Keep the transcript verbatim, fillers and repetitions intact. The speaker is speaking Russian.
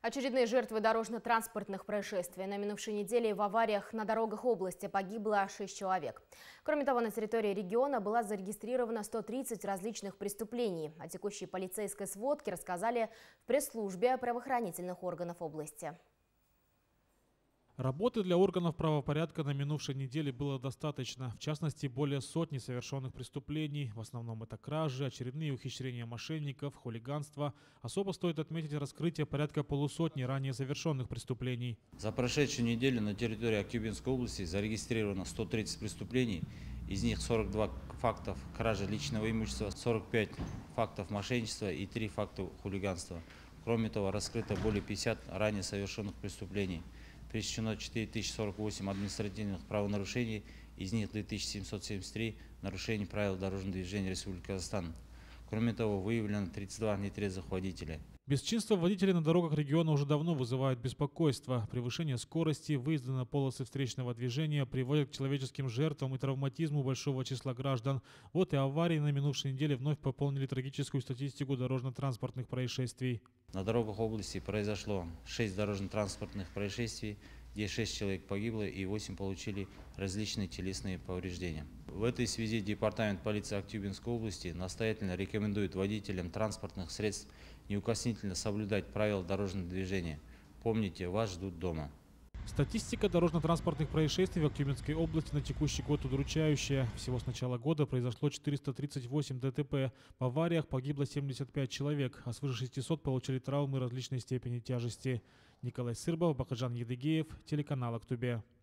Очередные жертвы дорожно-транспортных происшествий. На минувшей неделе в авариях на дорогах области погибло шесть человек. Кроме того, на территории региона было зарегистрировано сто тридцать различных преступлений. О текущей полицейской сводке рассказали в пресс-службе правоохранительных органов области. Работы для органов правопорядка на минувшей неделе было достаточно. В частности, более сотни совершенных преступлений. В основном это кражи, очередные ухищрения мошенников, хулиганство. Особо стоит отметить раскрытие порядка полусотни ранее совершенных преступлений. За прошедшую неделю на территории Актюбинской области зарегистрировано сто тридцать преступлений. Из них сорок два фактов кражи личного имущества, сорок пять фактов мошенничества и три факта хулиганства. Кроме того, раскрыто более пятидесяти ранее совершенных преступлений. Пресечено четыре тысячи сорок восемь административных правонарушений, из них две тысячи семьсот семьдесят три нарушений правил дорожного движения Республики Казахстан. Кроме того, выявлено тридцать два нетрезвых водителя. Бесчинство водителей на дорогах региона уже давно вызывает беспокойство. Превышение скорости, выезды на полосы встречного движения приводят к человеческим жертвам и травматизму большого числа граждан. Вот и аварии на минувшей неделе вновь пополнили трагическую статистику дорожно-транспортных происшествий. На дорогах области произошло шесть дорожно-транспортных происшествий, где шесть человек погибло и восемь получили различные телесные повреждения. В этой связи Департамент полиции Актюбинской области настоятельно рекомендует водителям транспортных средств неукоснительно соблюдать правила дорожного движения. Помните, вас ждут дома. Статистика дорожно-транспортных происшествий в Актюбинской области на текущий год удручающая. Всего с начала года произошло четыреста тридцать восемь ДТП. В авариях погибло семьдесят пять человек, а свыше шестисот получили травмы различной степени тяжести. Николай Сырбов, Бакаджан Едыгеев, телеканал Актубе.